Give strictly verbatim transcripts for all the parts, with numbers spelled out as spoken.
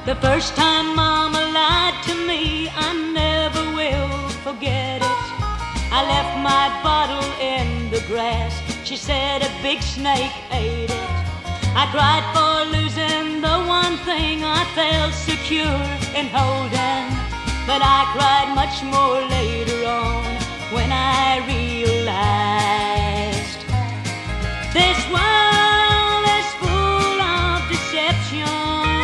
The first time Mama lied to me, I never will forget it. I left my bottle in the grass. She said a big snake ate it. I cried for losing the one thing I felt secure in holding, but I cried much more later on when I realized this world is full of deception.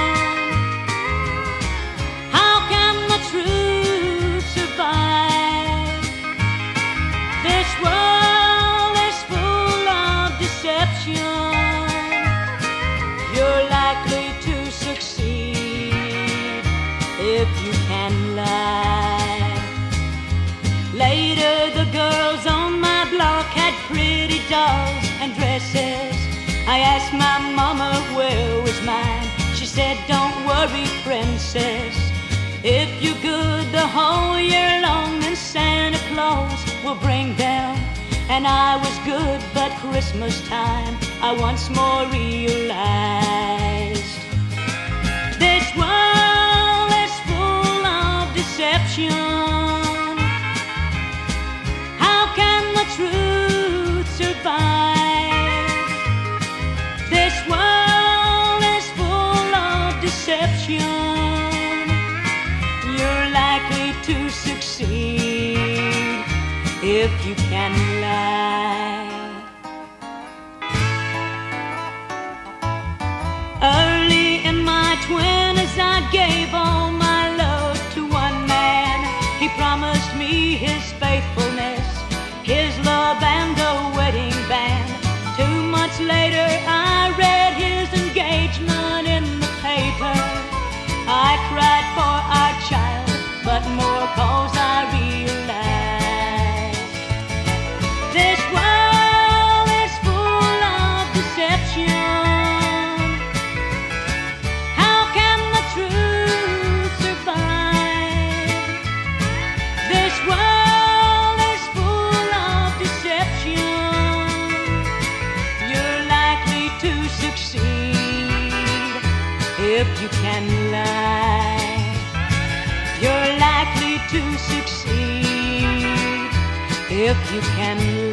How can the truth survive? This world is full of deception. You're likely to succeed if you can lie. Later, the girls on my block had pretty dolls and dresses. I asked my mama where was mine. She said, don't worry, princess. If you're good the whole year long, then Santa Claus will bring them. And I was good, but Christmas time I once more realized this world is full of deception. How can the truth survive? This world is full of deception. You're likely to succeed if you can lie. Early in my twenties, I gave all my love to one man. He promised me his faithfulness, his love and a wedding band. Two months later, I read his engagement in the paper. I cried for our child, but more cause I realized this world is full of deception. How can the truth survive? This world is full of deception. You're likely to succeed if you can lie. You're likely to succeed if you can lie.